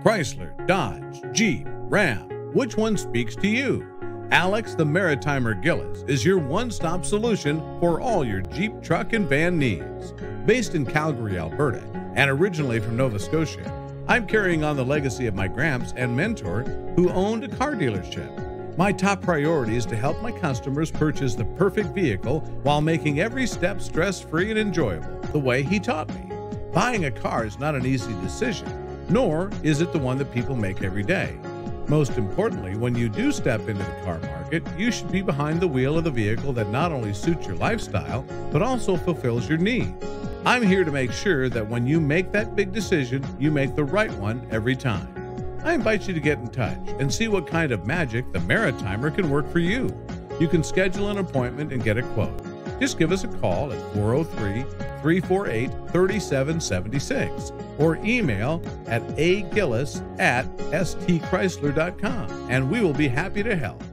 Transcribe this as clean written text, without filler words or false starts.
Chrysler, Dodge, Jeep, Ram, which one speaks to you? Alex the Maritimer Gillis is your one-stop solution for all your Jeep, truck, and van needs. Based in Calgary, Alberta, and originally from Nova Scotia, I'm carrying on the legacy of my gramps and mentor who owned a car dealership. My top priority is to help my customers purchase the perfect vehicle while making every step stress-free and enjoyable, the way he taught me. Buying a car is not an easy decision, nor is it the one that people make every day. Most importantly, when you do step into the car market, you should be behind the wheel of the vehicle that not only suits your lifestyle, but also fulfills your needs. I'm here to make sure that when you make that big decision, you make the right one every time. I invite you to get in touch and see what kind of magic the Maritimer can work for you. You can schedule an appointment and get a quote. Just give us a call at 403-348-3776 or email at agillis@stchrysler.com and we will be happy to help.